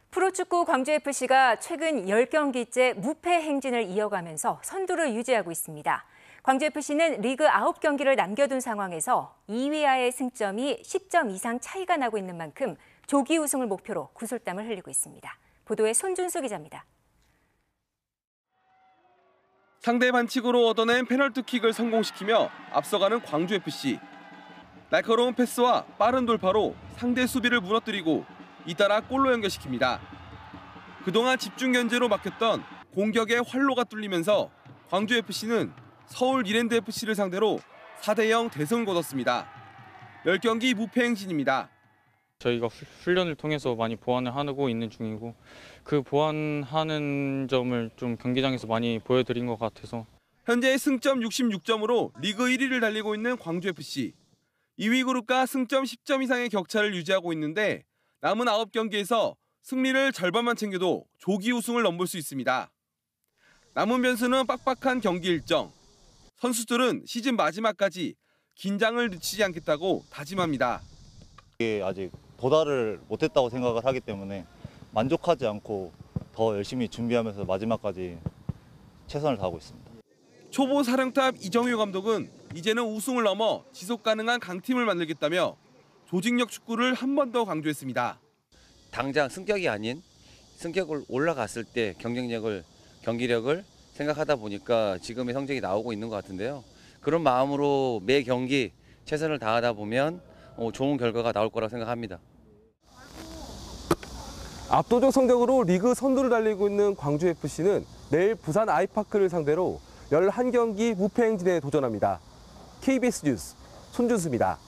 프로축구 광주FC가 최근 10경기째 무패 행진을 이어가면서 선두를 유지하고 있습니다. 광주FC는 리그 9경기를 남겨둔 상황에서 2위와의 승점이 10점 이상 차이가 나고 있는 만큼 조기 우승을 목표로 구슬땀을 흘리고 있습니다. 보도에 손준수 기자입니다. 상대 반칙으로 얻어낸 페널티킥을 성공시키며 앞서가는 광주FC. 날카로운 패스와 빠른 돌파로 상대 수비를 무너뜨리고 잇따라 골로 연결시킵니다. 그동안 집중 견제로 막혔던 공격의 활로가 뚫리면서 광주FC는 서울 이랜드FC를 상대로 4대0 대승을 거뒀습니다. 10경기 무패 행진입니다. 저희가 훈련을 통해서 많이 보완을 하고 있는 중이고 그 보완하는 점을 좀 경기장에서 많이 보여드린 것 같아서 현재 승점 66점으로 리그 1위를 달리고 있는 광주FC. 2위 그룹과 승점 10점 이상의 격차를 유지하고 있는데 남은 9경기에서 승리를 절반만 챙겨도 조기 우승을 넘볼 수 있습니다. 남은 변수는 빡빡한 경기 일정. 선수들은 시즌 마지막까지 긴장을 늦추지 않겠다고 다짐합니다. 이게 아직 도달을 못했다고 생각을 하기 때문에 만족하지 않고 더 열심히 준비하면서 마지막까지 최선을 다하고 있습니다. 초보 사령탑 이정효 감독은 이제는 우승을 넘어 지속 가능한 강팀을 만들겠다며 조직력 축구를 한 번 더 강조했습니다. 당장 승격이 아닌 승격을 올라갔을 때 경기력을 생각하다 보니까 지금의 성적이 나오고 있는 것 같은데요. 그런 마음으로 매 경기 최선을 다하다 보면 좋은 결과가 나올 거라고 생각합니다. 압도적 성적으로 리그 선두를 달리고 있는 광주FC는 내일 부산 아이파크를 상대로 11경기 무패 행진에 도전합니다. KBS 뉴스 손준수입니다.